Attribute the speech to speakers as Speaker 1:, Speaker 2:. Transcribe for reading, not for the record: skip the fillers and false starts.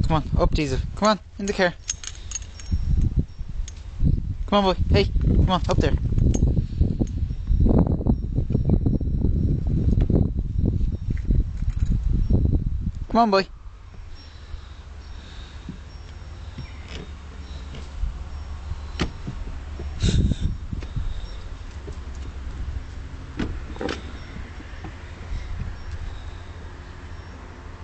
Speaker 1: Come on, up, Diesel. Come on, in the car. Come on, boy. Hey, come on, up there. Come on, boy.